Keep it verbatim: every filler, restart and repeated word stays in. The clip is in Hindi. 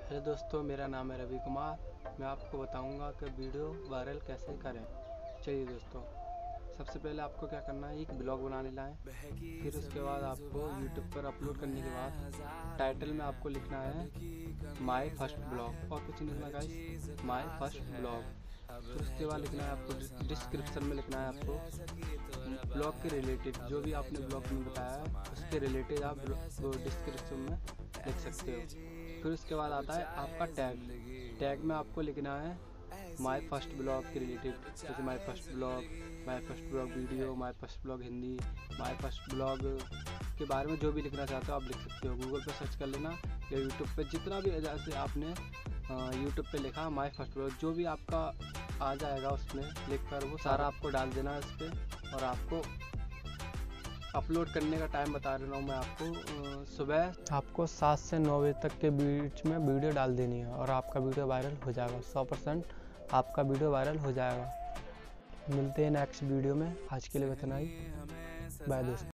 हेलो दोस्तों, मेरा नाम है रवि कुमार। मैं आपको बताऊंगा कि वीडियो वायरल कैसे करें। चलिए दोस्तों, सबसे पहले आपको क्या करना है, एक ब्लॉग बना लेना है। फिर उसके बाद आपको यूट्यूब पर अपलोड करने के बाद टाइटल में आपको लिखना है माय फर्स्ट ब्लॉग, और कुछ नहीं लिखना गाइस, माय फर्स्ट ब्लॉग। फिर उसके बाद लिखना है आपको डिस्क्रिप्शन में लिखना है आपको ब्लॉग के रिलेटेड, जो भी आपने ब्लॉग में बताया है उसके रिलेटेड आप डिस्क्रिप्शन में लिख सकते हो। फिर उसके बाद आता है आपका टैग। टैग में आपको लिखना है माय फर्स्ट ब्लॉग के रिलेटेड, जैसे my first blog, my first blog video, my first blog Hindi, my first blog के बारे में जो भी लिखना चाहते हो आप लिख सकते हो। गूगल पे सर्च कर लेना या यूट्यूब पे, जितना भी जैसे आपने यूट्यूब पे लिखा माय फर्स्ट ब्लॉग, जो भी आपका आ जाएगा उसमें लिख कर वो सारा आपको डाल देना है इस पर। और आपको अपलोड करने का टाइम बता रहा हूँ मैं आपको, सुबह आपको सात से नौ बजे तक के बीच में वीडियो डाल देनी है और आपका वीडियो वायरल हो जाएगा। सौ परसेंट आपका वीडियो वायरल हो जाएगा। मिलते हैं नेक्स्ट वीडियो में, आज के लिए इतना ही। बाय दोस्तों।